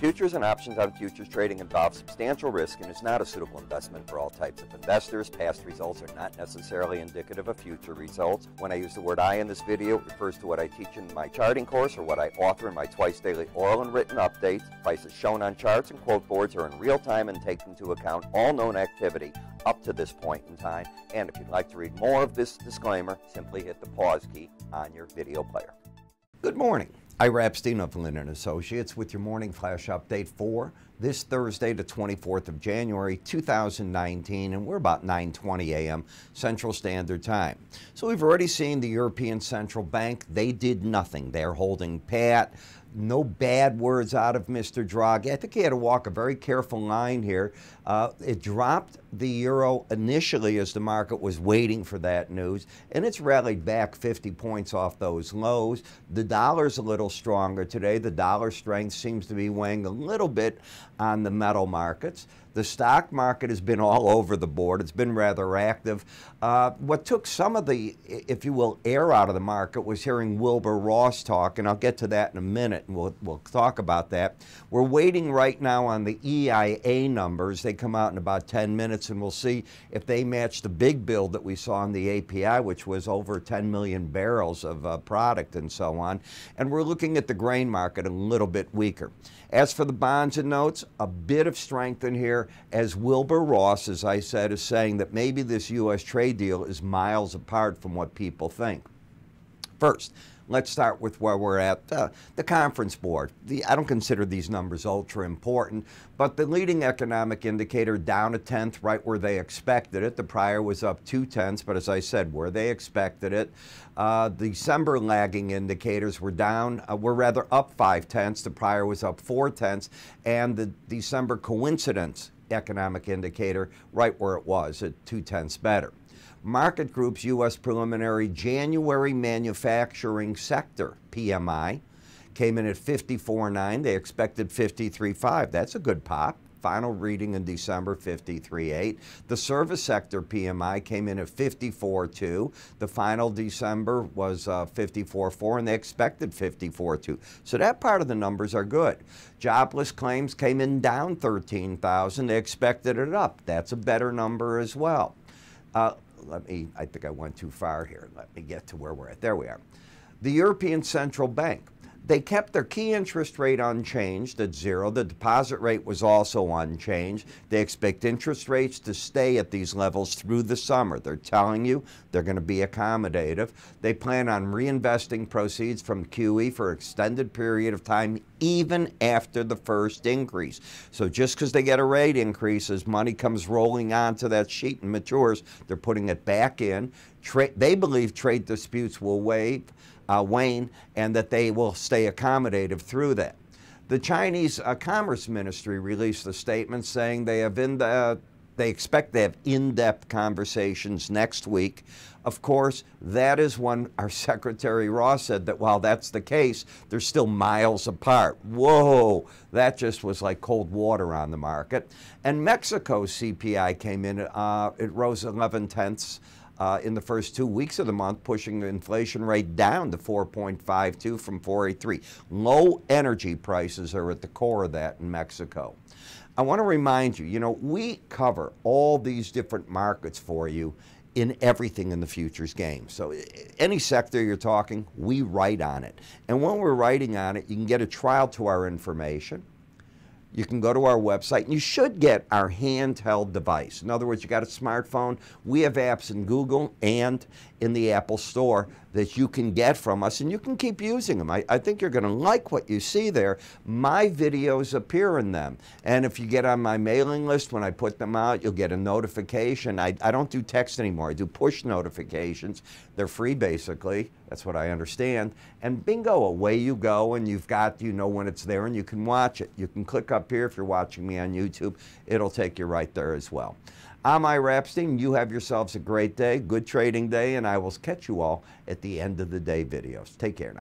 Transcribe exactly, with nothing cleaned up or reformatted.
Futures and options on futures trading involve substantial risk and is not a suitable investment for all types of investors. Past results are not necessarily indicative of future results. When I use the word I in this video, it refers to what I teach in my charting course or what I author in my twice daily oral and written updates. Prices shown on charts and quote boards are in real time and take into account all known activity up to this point in time. And if you'd like to read more of this disclaimer, simply hit the pause key on your video player. Good morning. Ira Epstein of Linn Associates with your morning flash update for this Thursday, the twenty-fourth of January, two thousand nineteen, and we're about nine twenty a m Central Standard Time. So we've already seen the European Central Bank. They did nothing. They're holding pat. No bad words out of Mister Draghi. I think he had to walk a very careful line here. Uh, it dropped the euro initially as the market was waiting for that news, and it's rallied back fifty points off those lows. The dollar's a little stronger today. The dollar strength seems to be weighing a little bit on the metal markets. The stock market has been all over the board. It's been rather active. Uh, what took some of the, if you will, air out of the market was hearing Wilbur Ross talk, and I'll get to that in a minute, and we'll, we'll talk about that. We're waiting right now on the E I A numbers. They come out in about ten minutes, and we'll see if they match the big build that we saw in the A P I, which was over ten million barrels of uh, product and so on. And we're looking at the grain market a little bit weaker. As for the bonds and notes, a bit of strength in here, as Wilbur Ross, as I said, is saying that maybe this U S trade deal is miles apart from what people think. First, let's start with where we're at. Uh, the Conference Board. The, I don't consider these numbers ultra important, but the leading economic indicator down a tenth, right where they expected it. The prior was up two tenths, but as I said, where they expected it. Uh, the December lagging indicators were down, uh, were rather up five tenths. The prior was up four tenths, and the December coincidence economic indicator right where it was at two tenths better. Market Group's U S preliminary January manufacturing sector P M I came in at fifty-four point nine. They expected fifty-three point five. That's a good pop. Final reading in December, fifty-three point eight. The service sector P M I came in at fifty-four point two. The final December was uh, fifty-four point four, and they expected fifty-four point two. So that part of the numbers are good. Jobless claims came in down thirteen thousand. They expected it up. That's a better number as well. Uh, let me, I think I went too far here. Let me get to where we're at. There we are. The European Central Bank. They kept their key interest rate unchanged at zero. The deposit rate was also unchanged. They expect interest rates to stay at these levels through the summer. They're telling you they're going to be accommodative. They plan on reinvesting proceeds from Q E for an extended period of time, even after the first increase. So just because they get a rate increase, as money comes rolling onto that sheet and matures, they're putting it back in. Tra- they believe trade disputes will waive. Uh, wane, and that they will stay accommodative through that. The Chinese uh, Commerce Ministry released a statement saying they have in the, uh, they expect to have in-depth conversations next week. Of course, that is when our Secretary Ross said that while that's the case, they're still miles apart. Whoa, that just was like cold water on the market. And Mexico's C P I came in, uh, it rose eleven tenths. Uh, in the first two weeks of the month, pushing the inflation rate down to four point five two from four point eight three. Low energy prices are at the core of that in Mexico. I want to remind you, you know, we cover all these different markets for you in everything in the futures game. So any sector you're talking, we write on it. And when we're writing on it, you can get a trial to our information. You can go to our website, and you should get our handheld device. In other words, you got a smartphone. We have apps in Google and in the Apple Store that you can get from us, and you can keep using them. I, I think you're going to like what you see there. My videos appear in them, and if you get on my mailing list, when I put them out, you'll get a notification. I, I don't do text anymore. I do push notifications. They're free, basically. That's what I understand. And bingo, away you go, and you've got, you know when it's there, and you can watch it. You can click up here if you're watching me on YouTube. It'll take you right there as well. I'm Ira Epstein. You have yourselves a great day, good trading day, and I will catch you all at the end of the day videos. Take care now.